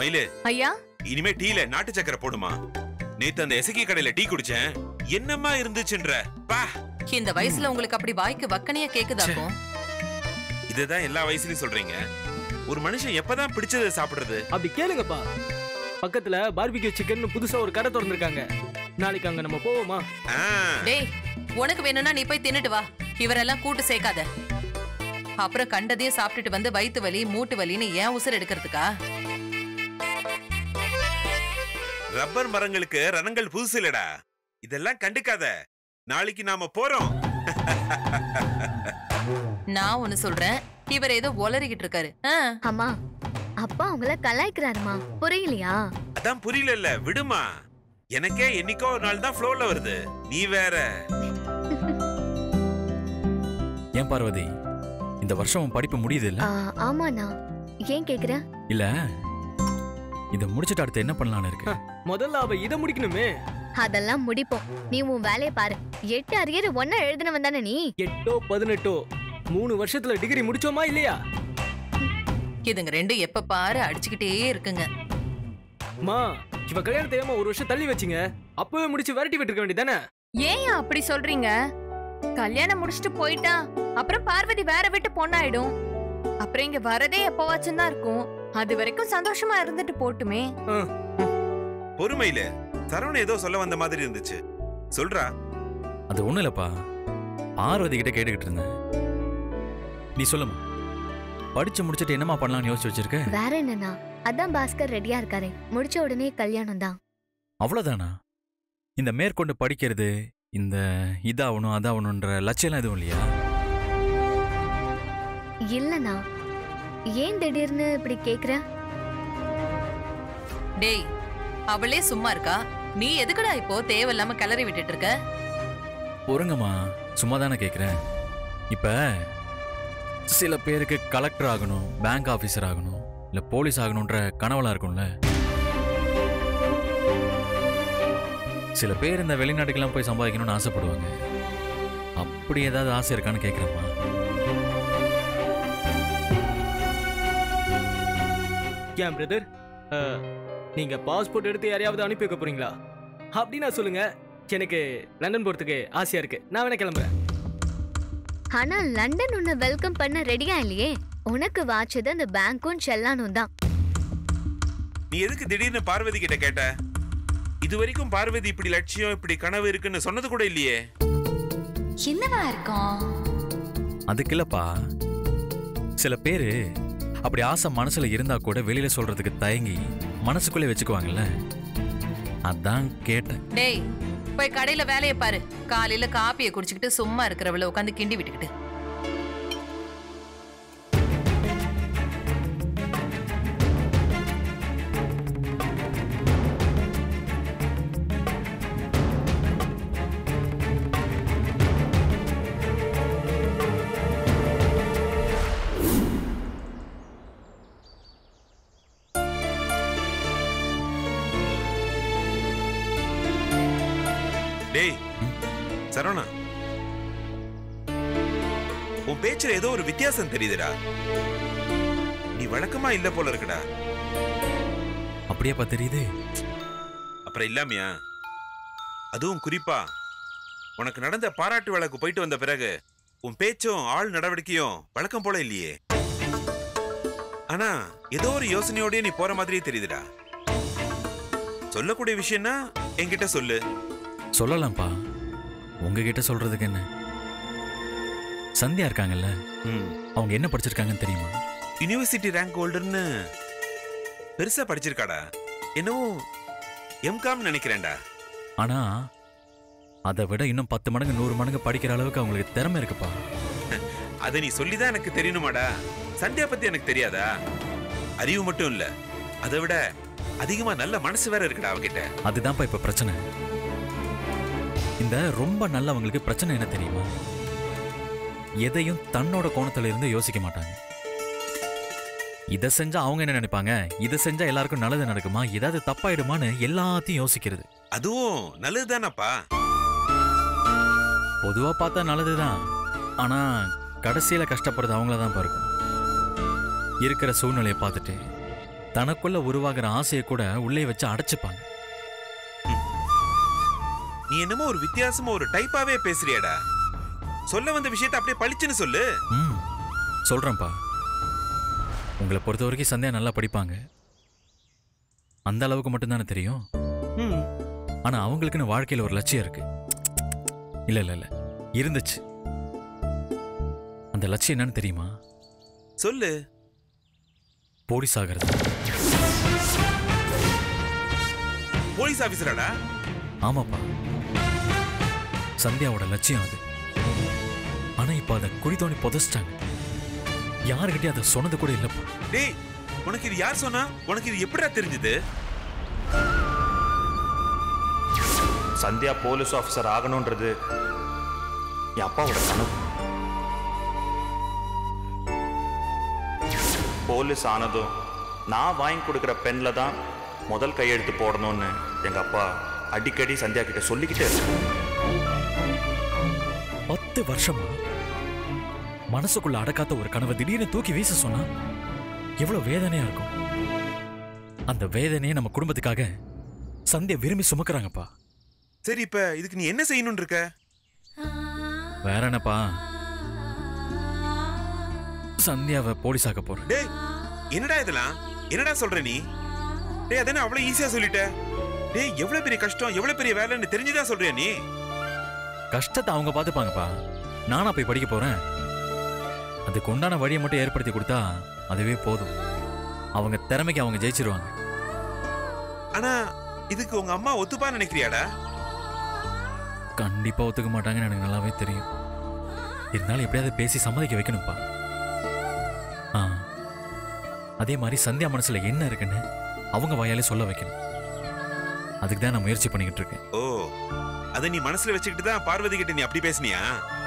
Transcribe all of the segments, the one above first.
மயிலு ஐயா, இனிமே டீல நாட்டு சக்கரை போடுமா? நேத்து அந்த எசகி கடையில டீ குடிச்சேன், என்னம்மா இருந்துச்சுன்ற. பா, இந்த வயசுல உங்களுக்கு அப்படி வாய்க்கு வக்கனையா கேக்குதாக்கும்? இதுதான் எல்லா வயசுலயும் சொல்றீங்க. ஒரு மனுஷன் எப்பதான் பிடிச்சதை சாப்பிடுறது? அப்படி கேளுங்கப்பா. பக்கத்துல பார்பிக்யூ சிக்கன் புதுசா ஒரு கடை திறந்திருக்காங்க. நாளைக்கு அங்க நம்ம போவோமா? டேய், உனக்கு வேணும்னா நீ போய் தின்னுட்டு வா. இவரெல்லாம் கூட்டு சேர்க்காத. அப்புறம் கண்டதையும் சாப்பிட்டுட்டு வந்து வயிற்று வலி மூட்டு வலின்னு ஏன் உசுர் எடுக்கிறதுக்கா? ரப்பர் மரங்களுக்கு ரணங்கள் புதுசு இல்லடா. இதெல்லாம் கண்டுக்காத. நாளைக்கு நாம போறோம். நான் ஒண்ணு சொல்றேன், இவர் ஏதோ ஒலறிக்கிட்டு இருக்காரு. அம்மா, அப்பா உங்களை கலாய்க்கிறாருமா, புரியலையா? அதான் புரியல, விடுமா. எனக்கே என்னைக்கோ ஒரு நாள் தான் ஃப்ளோல வருது, நீ வேற. ஏன் பார்வதி, இந்த வருஷம் படிப்பு முடியுது இல்ல? ஆமாண்ணா. ஏன் கேக்குற? இல்ல, இத முடிச்சிட்டு அடுத்து என்ன பண்ணலாம்னு இருக்கு. முதல்ல அவ இத முடிக்கணுமே. அதெல்லாம் முடிப்போம். நீ உன் வேலையை பாரு. 8 அரியர் ஒன்னா எழுதினவன் தானே நீ? 8ஓ 18ஓ 3 வருஷத்துல டிகிரி முடிச்சோமா இல்லையா? இதுங்க ரெண்டும் எப்ப பாரு அடிச்சுக்கிட்டே இருக்குங்க. மா, இவ கல்யாணம் தெரியாம 1 வருஷம் தள்ளி வச்சிங்க. அப்பவே முடிச்சு விரட்டி விட்டுருக்க வேண்டியதானே? ஏன் அப்படி சொல்றீங்க? கல்யாணம் முடிச்சிட்டு போயிட்டா அப்புறம் பார்வதி வேற விட்டு பொண்ணாயிடும். அப்புறம் இங்க வரதே எப்பவாச்சும் தான் இருக்கும். அது வரைக்கும் சந்தோஷமா இருந்துட்டு போட்டுமே. பொறுமையில சரவண ஏதோ சொல்ல வந்த மாதிரி இருந்துச்சு, சொல்றா. அது ஒண்ணு இல்லப்பா, பார்வதி கிட்ட கேட்டுக்கிட்டு இருந்தேன். நீ சொல்லுமா, படிச்சு முடிச்சிட்டு என்னமா பண்ணலாம்னு யோசிச்சு வச்சிருக்க? வேற என்னன்னா, அதான் பாஸ்கர் ரெடியா இருக்காரு. முடிச்ச உடனே கல்யாணம் தான். அவ்வளவுதானா? இந்த மேற்கொண்டு படிக்கிறது, இந்த இதாகணும் அதாகணும்ன்ற லட்சியம் எதுவும் இல்லையா? இல்லனா, ஏன் திடீர்னு இப்படி கேக்குற? டேய், அவளே சும்மா இருக்கா, நீ எதுக்குடா இப்போ தேவையில்லாம கிளறி விட்டுட்டு இருக்க? பொறுங்கம்மா, சும்மா தானே கேட்குறேன். இப்ப சில பேருக்கு கலெக்டர் ஆகணும், பேங்க் ஆபீசர் ஆகணும், இல்ல போலீஸ் ஆகணும்ன்ற கனவெல்லாம் இருக்கும்ல. சில பேர் இந்த வெளிநாட்டுக்கெல்லாம் போய் சம்பாதிக்கணும்னு ஆசைப்படுவாங்க. அப்படி ஏதாவது ஆசை இருக்கான்னு கேட்குறேம்மா. ஏன் பிரதர், நீங்க பாஸ்போர்ட் எடுத்து யாரையாவது அனுப்பி வைக்க போறீங்களா? அப்படின்னா சொல்லுங்க, எனக்கு லண்டன் போறதுக்கு ஆசையா இருக்கு. நான் வேணா கிளம்புறேன். ஆனா லண்டன் உன்னை வெல்கம் பண்ண ரெடியா இல்லையே. உனக்கு வாச்சது அந்த பேங்க்கும் செல்லானும் தான். நீ எதுக்கு திடீர்னு பார்வதி கிட்ட கேட்ட? இது வரைக்கும் பார்வதி இப்படி லட்சியம் இப்படி கனவு இருக்குன்னு சொன்னது கூட இல்லையே. என்னவா இருக்கும்? அதுக்கு இல்லப்பா, சில பேரு அப்படி ஆசை மனசுல இருந்தா கூட வெளியில சொல்றதுக்கு தயங்கி மனசுக்குள்ளே வச்சுக்குவாங்கல்ல, அதான் கேட்டேன். டேய், போய் கடையில வேலையை பாரு. காலையில காப்பியை குடிச்சுக்கிட்டு சும்மா இருக்கிறவள உட்காந்து கிண்டி விட்டுக்கிட்டு. டேய் சரவணா, உன் பேச்சுல ஏதோ ஒரு வித்தியாசம் தெரியுதுடா. நீ வழக்கமா இல்ல போல இருக்குடா. அப்படியேப்பா தெரியுது? அப்புறம் இல்லாமையா? அதுவும் குறிப்பா உனக்கு நடந்த பாராட்டு விழாக்கு போயிட்டு வந்த பிறகு உன் பேச்சும் ஆள் நடவடிக்கையும் வழக்கம் போல இல்லையே. ஆனா ஏதோ ஒரு யோசனையோடய நீ போற மாதிரியே தெரியுதுடா. சொல்லக்கூடிய விஷயம்னா என்கிட்ட சொல்லு. சொல்லலாம்ப்பா, உங்ககிட்ட சொல்றதுக்கு என்ன? சந்தியா இருக்காங்கல்ல, அவங்க என்ன படிச்சிருக்காங்கன்னு தெரியுமா? யூனிவர்சிட்டி ரேங்க் ஹோல்டர்னு பெருசா படிச்சிருக்காடா. என்னவோ எம்காம் நினைக்கிறேன்டா. ஆனா அதை விட இன்னும் 10 மடங்கு 100 மடங்கு படிக்கிற அளவுக்கு அவங்களுக்கு திறமை இருக்குப்பா. அதை நீ சொல்லிதான் எனக்கு தெரியணுமாடா. சந்தியா பத்தி எனக்கு தெரியாதா? அறிவு மட்டும் இல்ல, அதை விட அதிகமா நல்ல மனசு வேற இருக்குடா அவகிட்ட. அதுதான்ப்பா இப்ப பிரச்சனை. இந்த ரொம்ப நல்லவங்களுக்கு பிரச்சனை என்ன தெரியுமா? எதையும் தன்னோட கோணத்துல இருந்து யோசிக்க மாட்டாங்க. இதை செஞ்சா அவங்க என்ன நினைப்பாங்க, இதை செஞ்சா எல்லாருக்கும் நல்லது நடக்குமா, ஏதாவது தப்பாயிடுமான்னு எல்லாத்தையும் யோசிக்கிறது. அதுவும் நல்லதுதானப்பா. பொதுவா பார்த்தா நல்லதுதான், ஆனா கடைசியில கஷ்டப்படுறது அவங்கள தான் இருக்கும். இருக்கிற சூழ்நிலையை பார்த்துட்டு தனக்குள்ள உருவாகிற ஆசையை கூட உள்ளே வச்சு அடைச்சுப்பாங்க. நீ என்னமோ ஒரு வித்தியாசமா ஒரு டைப்பாவே பேசுறியாடா. சொல்ல வந்த விஷயத்தை அப்படியே பளிச்சுன்னு சொல்லு. சொல்றேன்ப்பா. உங்களை பொறுத்த வரைக்கும் சந்தியா நல்லா படிப்பாங்க, அந்த அளவுக்கு மட்டும்தானே தெரியும். ஆனா அவங்களுக்குன்னு வாழ்க்கையில் ஒரு லட்சியம் இருக்கு. இல்ல இல்ல இல்ல இருந்துச்சு. அந்த லட்சியம் என்னன்னு தெரியுமா? சொல்லு. போலீஸ் ஆகிறது. போலீஸ் ஆபீசராடா? ஆமாப்பா, சந்தியாவோட லட்சியம் அது. ஆனா இப்ப அதை குழி தோண்டி புதைச்சிட்டாங்க. யாருக்கிட்டே அதை சொன்னது கூட இல்லப்பா. டேய், உனக்கு இது யார் சொன்னா? உனக்கு இது எப்படிடா தெரிஞ்சது? சந்தியா போலீஸ் ஆஃபீஸர் ஆகணும்ன்றது என் அப்பாவோட கனவு. போலீஸ் ஆனதும் நான் வாங்கி கொடுக்குற பென்ல தான் முதல் கையெழுத்து போடணும்னு எங்க அப்பா அடிக்கடி சந்தியா கிட்ட சொல்லிக்கிட்டே இருக்கு. 10 வருஷமா மனசுக்குள்ள அடக்காத்த ஒரு கனவை திடீர்னு தூக்கி வீச சொன்னா எவ்வளவு வேதனையா இருக்கும். அந்த வேதனையை நம்ம குடும்பத்துக்காக சந்தியா விரும்பி சுமக்குறாங்கப்பா. சரி, இப்ப இதுக்கு நீ என்ன செய்யணும்னு இருக்க? வேற என்னப்பா, சந்தியாவை போலீஸ் ஆக்க போறேன். டேய், என்னடா இதெல்லாம்? என்னடா சொல்ற நீ? டேய், அதானே அவ்வளவு ஈஸியா சொல்லிட்ட. டேய், எவ்வளவு பெரிய கஷ்டம், எவ்வளவு பெரிய வேலைன்னு தெரிஞ்சுதான் சொல்றியா நீ? கஷ்டத்தை அவங்க பார்த்துப்பாங்கப்பா. நானா போய் படிக்க போறேன். அதுக்கு உண்டான வழியை மட்டும் ஏற்படுத்தி கொடுத்தா அதுவே போதும். அவங்க திறமைக்கு அவங்க ஜெயிச்சிருவாங்க. ஆனா இதுக்கு உங்க அம்மா ஒத்துப்பா நினைக்கிறியாடா? கண்டிப்பா ஒத்துக்க மாட்டாங்கன்னு எனக்கு நல்லாவே தெரியும். இருந்தாலும் எப்படியாவது பேசி சம்மதிக்க வைக்கணும்ப்பா. அதே மாதிரி சந்தியா மனசுல என்ன இருக்குன்னு அவங்க வாயாலே சொல்ல வைக்கணும். அதுக்கு தான் நான் முயற்சி பண்ணிக்கிட்டு இருக்கேன். ஓ, அதை நீ மனசுல வச்சுக்கிட்டு தான் பார்வதி கிட்ட நீ அப்படி பேசினியா?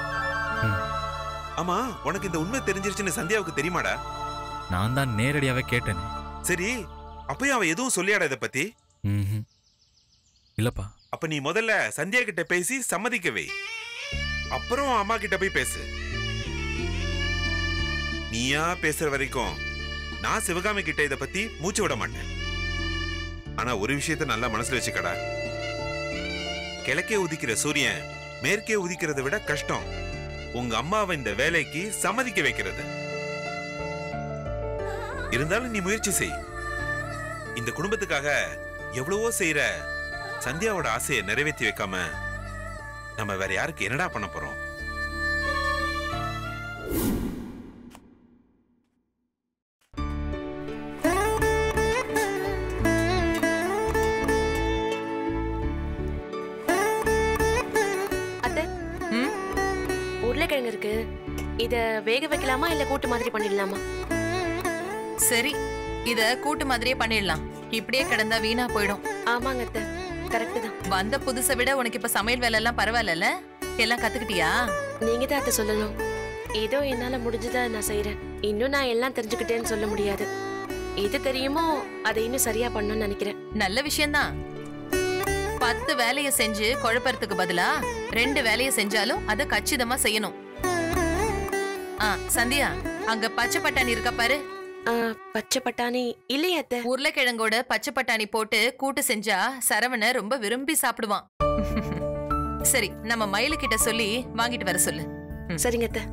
ஆமா, உனக்கு இந்த உண்மை தெரிஞ்சிருச்சுன்னு சந்தியாவுக்கு தெரியுமாடா? நான் தான் நேரடியாவே கேட்டேன். சரி, அப்பயும் அவ எதுவும் சொல்லியாடா இதை பத்தி? இல்லப்பா. அப்ப நீ முதல்ல சந்தியா கிட்ட பேசி சம்மதிக்க வை, அப்புறம் அம்மா கிட்ட போய் பேசு. நீயா பேசுற வரைக்கும் நான் சிவகாமி கிட்ட இதை பத்தி மூச்சு விட மாட்டேன். ஆனா ஒரு விஷயத்த நல்லா மனசுல வச்சுக்கடா. கிழக்கே உதிக்கிற சூரியன் மேற்கே உதிக்கிறதை விட கஷ்டம் உங்க அம்மாவை இந்த வேலைக்கு சம்மதிக்க வைக்கிறது. இருந்தாலும் நீ முயற்சி செய். இந்த குடும்பத்துக்காக எவ்வளவோ செய்யற சந்தியாவோட ஆசையை நிறைவேற்றி வைக்காம நம்ம வேற யாருக்கு என்னடா பண்ண போறோம்? உருளைக்கிழங்கு இருக்கு, இத வேக வைக்கலாமா இல்ல கூட்டு மாதிரி பண்ணிடலாமா? சரி, இத கூட்டு மாதிரியே பண்ணிடலாம். இப்படியே கிடந்தா வீணா போயிடும். ஆமாங்க அத்தை, கரெக்ட் தான். வந்த புதுசை விட உனக்கு இப்ப சமையல் வேலை எல்லாம் பரவாயில்ல? எல்லாம் கத்துக்கிட்டியா? நீங்க தான் அத்தை சொல்லணும். ஏதோ என்னால முடிஞ்சதை நான் செய்யறேன். இன்னும் நான் எல்லாம் தெரிஞ்சுக்கிட்டேன்னு சொல்ல முடியாது. எது தெரியுமோ அதை இன்னும் சரியா பண்ணணும்னு நினைக்கிறேன். நல்ல விஷயம்தான். 10 வேலையை செஞ்சு குழப்பறதுக்கு பதிலா 2 வேலையை செஞ்சாலும் அதை கச்சிதமா செய்யணும். சந்தியா, அங்க பச்சை பட்டாணி இருக்கா பாரு. பச்சை பட்டாணி இல்லையா அத்தை? உருளைக்கிழங்கோட பச்சை பட்டாணி போட்டு கூட்டு செஞ்சா சரவண ரொம்ப விரும்பி சாப்பிடுவான். சரி, நம்ம மயிலு கிட்ட சொல்லி வாங்கிட்டு வர சொல்லு. சரிங்க அத்தை.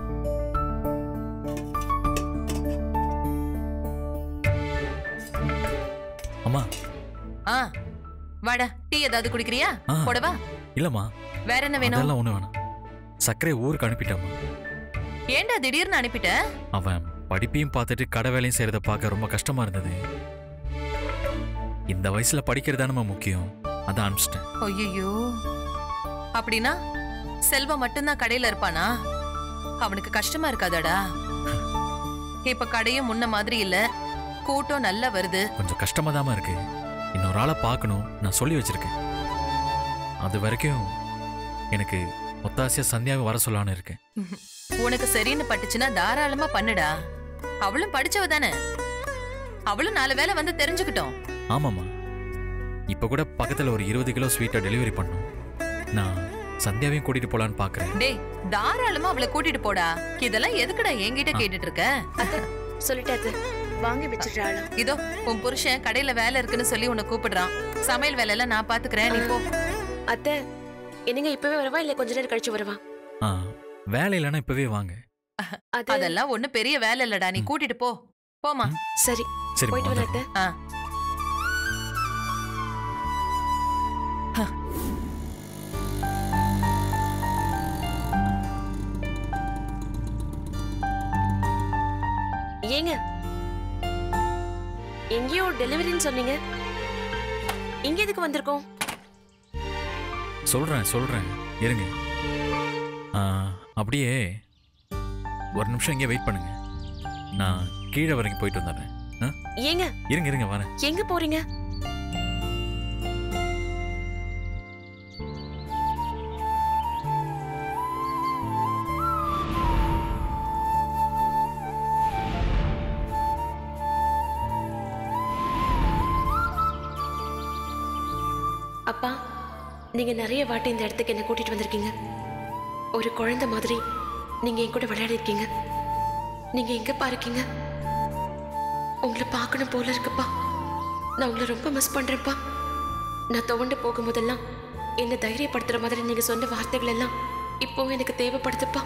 அம்மா. வாடா, டீ ஏதாவது குடிக்கிறியா? போடவா? இல்லம்மா. வேற என்ன வேணும்? அதெல்லாம் ஒண்ணு வேணாம். சக்கரை ஊருக்கு அனுப்பிட்டேம்மா. ஏண்டா திடீர்னு அனுப்பிட்ட? அவன் படிப்பையும் பார்த்துட்டு கடை வேலையும் செய்யறத பார்க்க ரொம்ப கஷ்டமா இருந்தது. இந்த வயசுல படிக்கிறதானமா முக்கியம், அதான் அனுப்பிச்சிட்டேன். ஐயோ, அப்படின்னா செல்வம் மட்டும்தான் கடையில இருப்பானா? அவனுக்கு கஷ்டமா இருக்காதாடா? இப்ப கடையும் முன்ன மாதிரி இல்ல, கூட்டம் நல்லா வருது. கொஞ்சம் கஷ்டமா தான் இருக்கு. இன்னொரு ஆளை பார்க்கணும், நான் சொல்லி வச்சிருக்கேன். அது வரைக்கும் எனக்கு ஒத்தாசியா சந்தியாவை வர சொல்லலான்னு இருக்கேன். உனக்கு சரின்னு பட்டுச்சுன்னா தாராளமா பண்ணுடா. அவளும் படிச்சவ தானே, அவளும் 4 வேளை வந்து தெரிஞ்சுக்கிட்டோம். ஆமாமா, இப்ப கூட பக்கத்துல ஒரு 20 கிலோ ஸ்வீட்டை டெலிவரி பண்ணும். நான் சந்தியாவையும் கூட்டிட்டு போலான்னு பாக்குறேன். டேய், தாராளமா அவளை கூட்டிட்டு போடா. இதெல்லாம் எதுக்குடா என்கிட்ட கேட்டுட்டு இருக்க? சொல்லிட்டாரு. வாங்கி வச்சிடுறாளா? இதோ உன் புருஷன் கடையில வேலை இருக்குன்னு சொல்லி உன்னை கூப்பிடுறான். சமையல் வேலை எல்லாம் நான் பாத்துக்கிறேன், நீ போ. அத்தை, என்னங்க இப்பவே வரவா இல்ல கொஞ்ச நேரம் கழிச்சு வரவா? வேலை இல்லைன்னா இப்பவே வாங்க. அதெல்லாம் ஒண்ணு பெரிய வேலை இல்லடா, நீ கூட்டிட்டு போ. போமா. சரி சரி போயிட்டு வரேன் அத்தை. ஏங்க, எங்கேயோ டெலிவரின்னு சொன்னீங்க, இங்க எதுக்கு வந்திருக்கோம்? சொல்றேன் இருங்க. அப்படியே ஒரு நிமிஷம் இங்கே வெயிட் பண்ணுங்க. நான் கீழே வரைக்கும் போயிட்டு வந்துடுறேன். ஏங்க இருங்க வரேன். எங்க போறீங்க? அப்பா, நீங்க நிறைய வாட்டி இந்த இடத்துக்கு என்ன கூட்டிட்டு வந்திருக்கீங்க. ஒரு குழந்தை மாதிரி நீங்க என் கூட விளையாடி இருக்கீங்க. நீங்க எங்கப்பா இருக்கீங்க? உங்களை பார்க்கணும் போல இருக்குப்பா. நான் உங்களை ரொம்ப மிஸ் பண்றேன்ப்பா. நான் துவண்டு போகும்போதெல்லாம் என்ன தைரியப்படுத்துற மாதிரி நீங்க சொன்ன வார்த்தைகள் எல்லாம் இப்போ எனக்கு தேவைப்படுதுப்பா.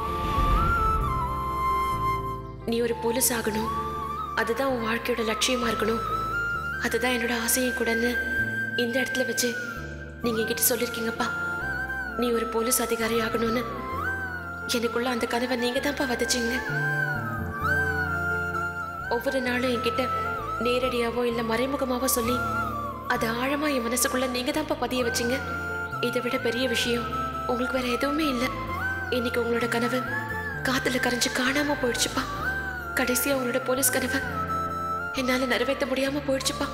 நீ ஒரு போலீஸ் ஆகணும், அதுதான் உன் வாழ்க்கையோட லட்சியமா இருக்கணும், அதுதான் என்னோட ஆசையும் கூடன்னு இந்த இடத்துல வச்சு நீங்க என்கிட்ட சொல்லிருக்கீங்கப்பா. நீ ஒரு போலீஸ் அதிகாரி ஆகணும்னு எனக்குள்ள அந்த கனவை நீங்க தான்ப்பா விதைச்சீங்க. ஒவ்வொரு நாளும் என்கிட்ட நேரடியாவோ இல்ல மறைமுகமாவோ சொல்லி அது ஆழமா என் மனசுக்குள்ள நீங்க தான்ப்பா பதிய வச்சீங்க. இதை விட பெரிய விஷயம் உங்களுக்கு வேற எதுவுமே இல்லை. இன்னைக்கு உங்களோட கனவு காத்துல கரைஞ்சு காணாம போயிடுச்சுப்பா. கடைசியா உங்களோட போலீஸ் கனவை என்னால நிறைவேற்ற முடியாம போயிடுச்சுப்பா.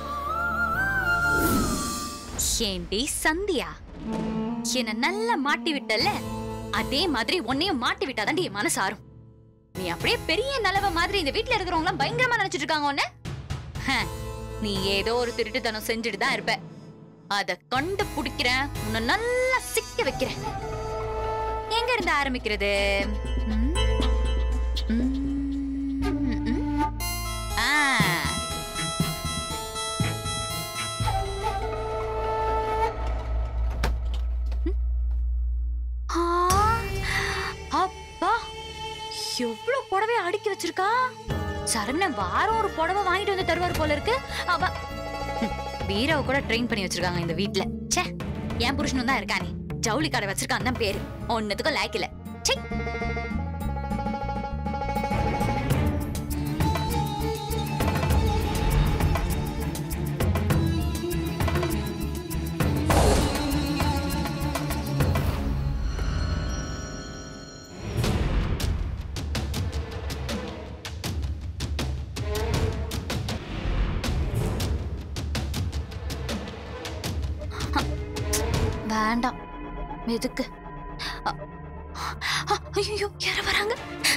ஏண்டி சந்தியா, என்ன நல்லா மாட்டி விட்டல, அதே மாதிரி உன்னையும் மாட்டி விட்டாதாண்டி என் மனசு ஆறும். நீ அப்படியே பெரிய நல்லவ மாதிரி இந்த வீட்டுல இருக்கிறவங்க எல்லாம் பயங்கரமா நினைச்சிட்டு இருக்காங்க உன்ன. நீ ஏதோ ஒரு திருட்டுத்தனம் செஞ்சுட்டு தான் இருப்ப. அத கண்டுபிடிக்கிறேன், உன்னை நல்லா சிக்க வைக்கிறேன். எங்க இருந்து ஆரம்பிக்கிறது? அப்பா, எவ்வளவு புடவை அடுக்கி வச்சிருக்கா. சரவணன் வாரம் ஒரு புடவை வாங்கிட்டு வந்து தருவார் போல இருக்கு. அவ வீராவை கூட ட்ரெயின் பண்ணி வச்சிருக்காங்க இந்த வீட்டுல. ச்சே, என் புருஷனும் தான் இருக்கானே, ஜவுளி கடை வச்சிருக்கான் தான் பேரு. ஒன்னதுக்கும் லாய்க்கு இல்ல. ச்சே. வேண்டாம், எதுக்கு? ஐயோ, யார வராங்க?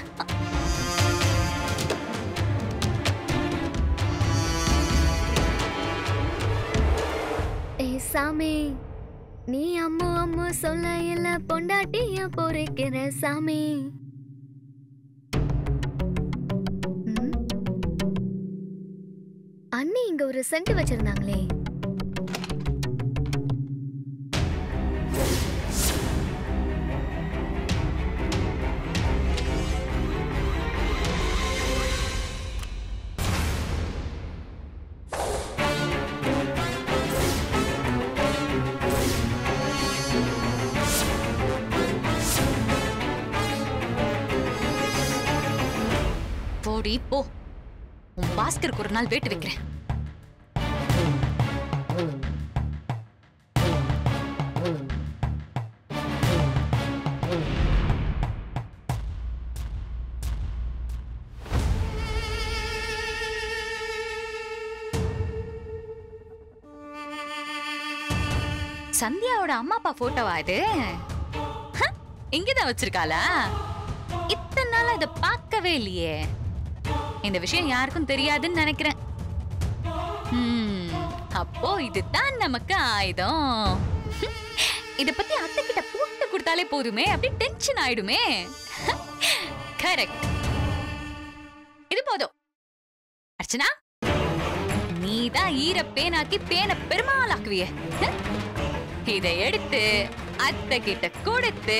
சாமி, நீ அம்மு அம்மு சொல்ல இல்ல பொண்டாட்டிய பொறிக்கிற சாமி. அண்ணி இங்க ஒரு சென்ட் வச்சிருந்தாங்களே, போ. உன் பாஸ்கருக்கு ஒரு நாள் வேட்டு வைக்கிறேன். சந்தியாவோட அம்மா அப்பா போட்டோவா இது? இங்கதான் வச்சிருக்காளா? இத்தனை நாள் அதை பார்க்கவே இல்லையே. இந்த விஷயம் யாருக்கும் தெரியாதுன்னு நினைக்கிறேன். அப்போ இதுதான் நமக்கு ஆயுதம். இத பத்தி அத்தை கிட்ட போட்டு கொடுத்தாலே போதுமே, அப்படி டென்ஷன் ஆயிடுமே. கரெக்ட், இது போதும். அர்ச்சனா, நீதான் ஈர பேனாக்கி பேனை பெருமாளாக்குவிய. இதை எடுத்து அத்தை கிட்ட கொடுத்து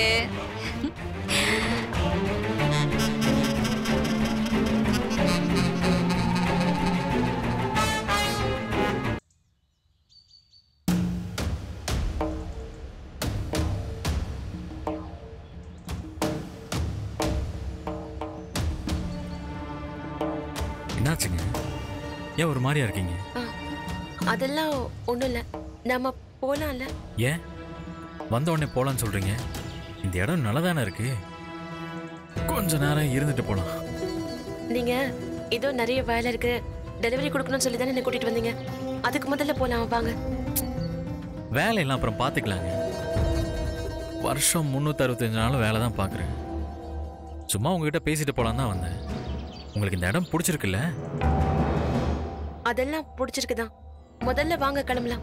என்னாச்சுங்க? ஏன் ஒரு மாதிரியா இருக்கீங்க? அதெல்லாம் ஒண்ணும் இல்ல. நாம போலாம்ல? ஏன் வந்த உடனே போலான்னு சொல்றீங்க? இந்த இடம் நல்லதானே இருக்கு, கொஞ்ச நேரம் இருந்துட்டு போலாம். நீங்க ஏதோ நிறைய வேலை இருக்கு, டெலிவரி கொடுக்கணும்னு சொல்லி தானே என்ன கூட்டிட்டு வந்தீங்க. அதுக்கு முதல்ல போலாம் வாங்க. வேலையெல்லாம் அப்புறம் பார்த்துக்கலாங்க. வருஷம் 365 நாளும் வேலை தான் பார்க்குறேன். சும்மா உங்ககிட்ட பேசிட்டு போலாம் தான் வந்தேன். உங்களுக்கு இந்த இடம் பிடிச்சிருக்குல்ல? அதெல்லாம் பிடிச்சிருக்குதான். முதல்ல வாங்க கிளம்பலாம்.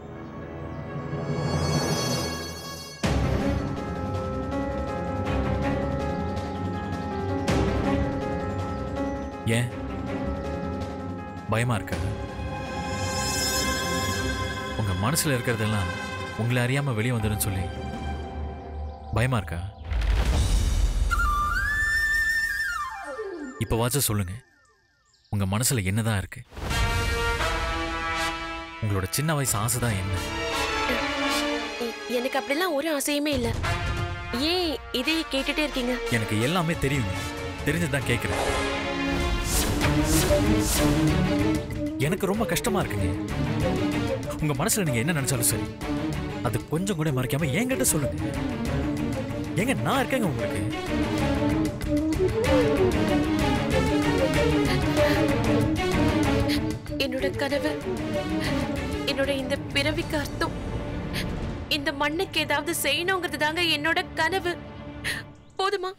ஏன் பயமா இருக்கா? உங்க மனசுல இருக்கிறதெல்லாம் உங்களை அறியாம வெளியே வந்துடும் சொல்லி பயமா இருக்கா? இப்ப வாச்சும் சொல்லுங்க, உங்க மனசுல என்னதான் இருக்கு? உங்களோட சின்ன வயசு ஆசைதான் என்ன? எனக்கு அப்படிலாம் ஒரு ஆசையுமே இல்ல. ஏன் இதை கேட்டுட்டே இருக்கீங்க? எனக்கு எல்லாமே தெரியும், தெரிஞ்சதுதான் கேட்கிறேன். எனக்கு ரொம்ப கஷ்டமா இருக்குங்க. உங்க மனசுல நீங்க என்ன நினைச்சாலும் சரி, அது கொஞ்சம் கூட மறைக்காம என்கிட்ட சொல்லுங்க. ஏங்க நான் இருக்கேங்க உங்களுக்கு. என்னோட கனவு, என்னோட இந்த பிறவிக்கு அர்த்தம், இந்த மண்ணுக்கு ஏதாவது செய்யணுங்கிறது தாங்க என்னோட கனவு. போதுமா?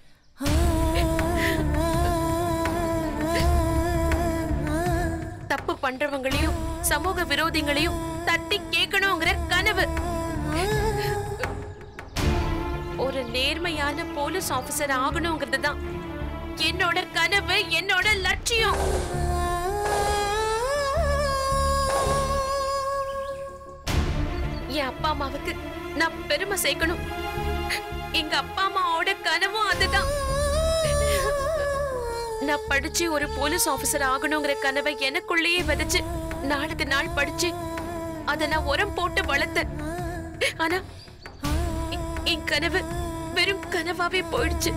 தப்பு பண்றவங்களையும் சமூக விரோதிகளையும் தட்டி கேட்கணுங்கிற கனவு. ஒரு நேர்மையான போலீஸ் ஆபீசர் ஆகணுங்கிறது தான் என்னோட கனவு, என்னோட லட்சியம். என் அப்பா அம்மாவுக்கு நான் பெருமை சேர்க்கணும். எங்க அப்பா அம்மாவோட கனவும் அதுதான். நான் படிச்சு ஒரு போலீஸ் ஆபீசர் ஆகணுங்கிற கனவை எனக்குள்ளேயே விதைச்சு நாளுக்கு நாள் படிச்சு அதை நான் உரம் போட்டு வளர்த்தேன். ஆனா என் கனவு வெறும் கனவாவே போயிடுச்சு.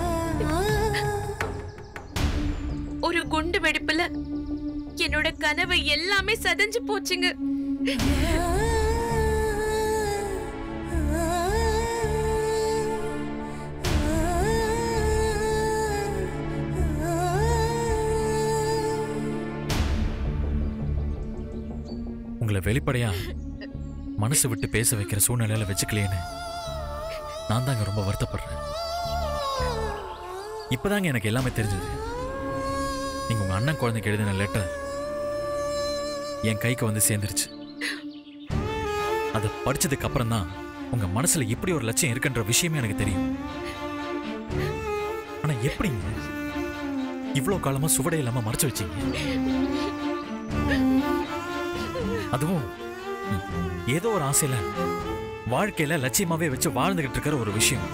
ஒரு குண்டு வெடிப்புல என்னோட கனவு எல்லாமே சதஞ்சு போச்சுங்க. உங்களை வெளிப்படையா மனசு விட்டு பேச வைக்கிற சூழ்நிலையில வச்சுக்கலையேன்னு நான் தாங்க ரொம்ப வருத்தப்படுறேன். இப்பதாங்க எனக்கு எல்லாமே தெரிஞ்சது. நீங்க உங்க அண்ணன் குழந்தைக்கு எழுதின லெட்டர் என் கைக்கு வந்து சேர்ந்துருச்சு. அதை படிச்சதுக்கு அப்புறம் தான் உங்க மனசுல இப்படி ஒரு லட்சியம் இருக்குன்ற விஷயமே எனக்கு தெரியும். ஆனா எப்படிங்க இவ்வளவு காலமா சுவடை இல்லாம மறைச்சு வச்சீங்க? அதுவும் ஏதோ ஒரு ஆசையில வாழ்க்கையில லட்சியமாவே வச்சு வாழ்ந்துகிட்டு இருக்கிற ஒரு விஷயம்.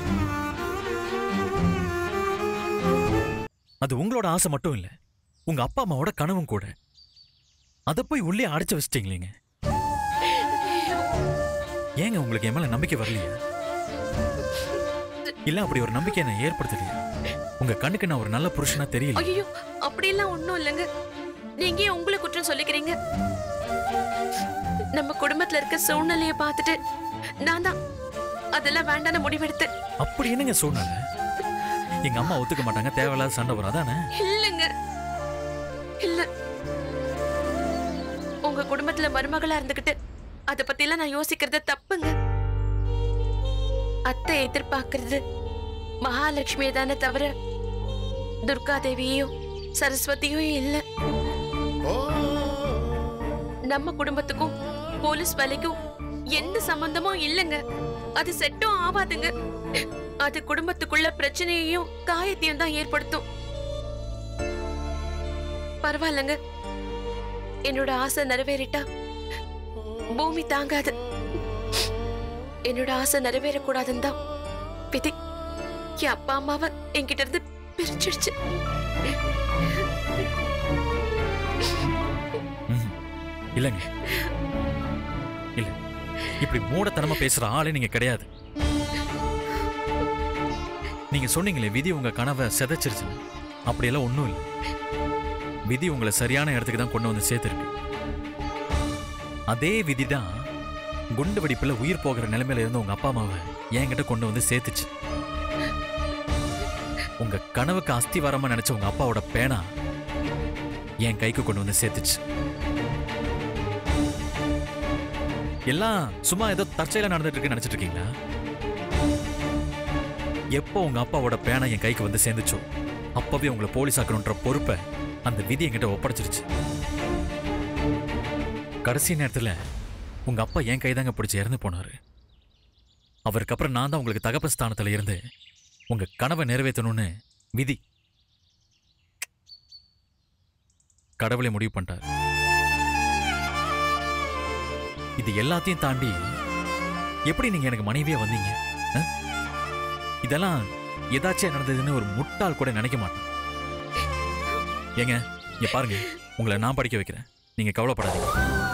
அது உங்களோட ஆசை மட்டும் இல்ல, உங்க அப்பா அம்மாவோட கனவும் கூட. அதை போய் உள்ளே அடைச்சு வச்சிட்டீங்களேங்க. ஏங்க உங்களுக்கு என் மேல நம்பிக்கை வரலையா? இல்ல அப்படி ஒரு நம்பிக்கை நான் ஏற்படுத்தலையா? உங்க கண்ணுக்கு நான் ஒரு நல்ல புருஷனா தெரியல? ஐயோ, அப்படி எல்லாம் ஒண்ணும் இல்லைங்க. நீங்க ஏன் உங்களை குற்றம் சொல்லிக்கிறீங்க? நம்ம குடும்பத்துல இருக்க சூழ்நிலையை பார்த்துட்டு நான் தான் அதெல்லாம் வேண்டான முடிவெடுத்து. அப்படி என்னங்க சூழ்நிலை? எங்க அம்மா ஒத்துக்க மாட்டாங்க, தேவையில்லாத சண்டை வரும், அதானே? இல்லங்க, இல்ல. உங்க குடும்பத்துல மருமகளா இருந்துகிட்டு அத பத்தி எல்லாம் நான் யோசிக்கிறது தப்புங்க. அத்தை எதிர்பார்க்கறது மகாலட்சுமியை தானே தவிர துர்கா தேவியோ சரஸ்வதியோ இல்ல. நம்ம குடும்பத்துக்கும் போலீஸ் வேலைக்கும் எந்த சம்பந்தமும் இல்லைங்க. அது செட்டும் ஆவாதுங்க. அது குடும்பத்துக்குள்ள பிரச்சனையையும் காயத்தையும் தான் ஏற்படுத்தும். பரவாயில்லங்க, என்னோட ஆசை நிறைவேறிட்டா பூமி தாங்காது. என்னோட ஆசை நிறைவேறக்கூடாதுன்னு தான் விதி என் அப்பா அம்மாவை என்கிட்ட இருந்து பிரிச்சிடுச்சு. இல்லைங்க, இல்ல, இப்படி மூடத்தனமா பேசுற ஆளே நீங்க கிடையாது. நீங்க சொன்னீங்களே விதி உங்க கனவை சிதைச்சிருச்சு, அப்படியெல்லாம் ஒண்ணும் இல்லை. விதி உங்களை சரியான இடத்துக்கு தான் கொண்டு வந்து சேர்த்திருக்கு. அதே விதி தான் குண்டு வெடிப்புல உயிர் போகிற நிலைமையில இருந்து உங்க அப்பா அம்மாவை என்கிட்ட கொண்டு வந்து சேர்த்துச்சு. உங்க கனவுக்கு அஸ்திவாரமா நினைச்ச உங்க அப்பாவோட பேனா என் கைக்கு கொண்டு வந்து சேர்த்துச்சு. எல்லாம் சும்மா ஏதோ தற்செயலா நடந்துட்டு இருக்குன்னு நினைச்சிட்டு இருக்கீங்களா? எப்போ உங்க அப்பாவோட பேனா என் கைக்கு வந்து சேர்ந்துச்சோ அப்பவே உங்களை போலீஸ் ஆக்கணுன்ற பொறுப்பை அந்த விதி என்கிட்ட ஒப்படைச்சிருச்சு. கடைசி நேரத்துல உங்க அப்பா என் கைதாங்க பிடிச்சி இறந்து போனாரு. அவருக்கு அப்புறம் நான் தான் உங்களுக்கு தகப்பன் ஸ்தானத்துல இருந்து உங்க கனவை நிறைவேற்றணும்னு விதி கடவுளை முடிவு பண்ணிட்டார். இது எல்லாத்தையும் தாண்டி எப்படி நீங்க எனக்கு மனைவியா வந்தீங்க? இதெல்லாம் ஏதாச்சும் நடந்ததுன்னு ஒரு முட்டாள் கூட நினைக்க மாட்டேன். ஏங்க இங்க பாருங்க, உங்களை நான் படிக்க வைக்கிறேன், நீங்க கவலைப்படாதீங்க.